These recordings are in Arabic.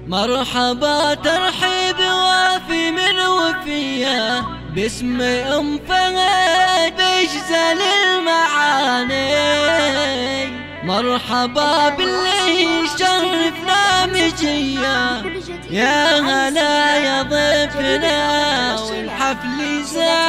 مرحبا ترحيب وافي من وفيه باسم أم فهد بجزل المعاني. مرحبا باللي شرفنا مجيه، يا هلا يا ضيفنا والحفل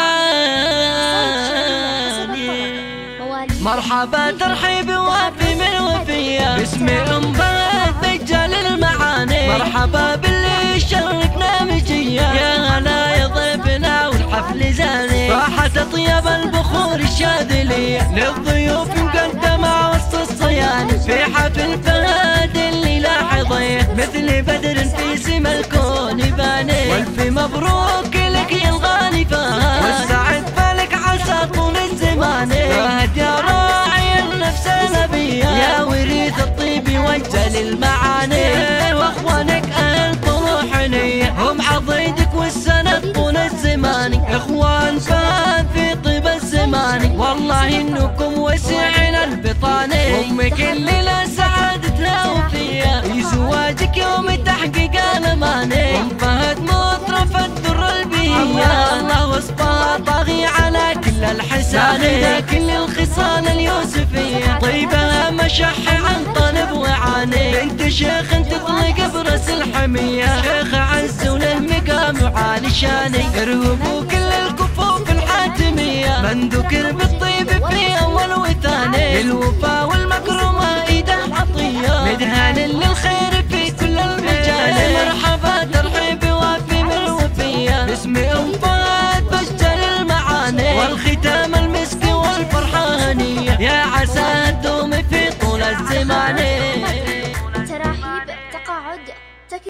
زاني. مرحبا ترحيب وافي من وفيه باسم أم فهد بجزل المعاني. مرحبا باللي شرفنا مجيه، يا هلا يا ضيفنا والحفل زاني. راحت اطيب البخور الشاذليه للضيوف مقدمه وسط الصياني، في حفل فهد اللي لاحظيه مثل بدر في سما الكون باني. والف مبروك لك يا الغالي فهد، والسعد فلك عسى طول الزمان. فهد يا راعي النفس النبيه، يا وريث الطيب وجل المعاني. واخوانك اهل طموح نيه، هم عضيدك والسند طول الزمان. اخوان فهد في طيب الزمان، والله انكم وسعين البطاني. امك اللي لا سعادتها وفيها، في زواجك يوم تحقيق الاماني. ام فهد مطرف الدر البهيه، الله وصفها طاغي على كل الحساني. كل الخصال اليوسفيه، طيبها مشح عن طلب وعاني. بنت شيخ تطلق برأس الحميه، شيخ عز وللمقام وعالي شاني. ارهبوا كل الكفوف الحاتميه، من ذكر بالطيب في اول وثاني. للوفا والمكرمه ايده عطيه، مدهان للخير في كل المجال. مرحبا ترحيب وافي من الوفيه باسم ام فهد بجزل المعاني. والختام المسك والفرحه هنيه، يا عسى تدوم في طول الزمان. تراحيب تقاعد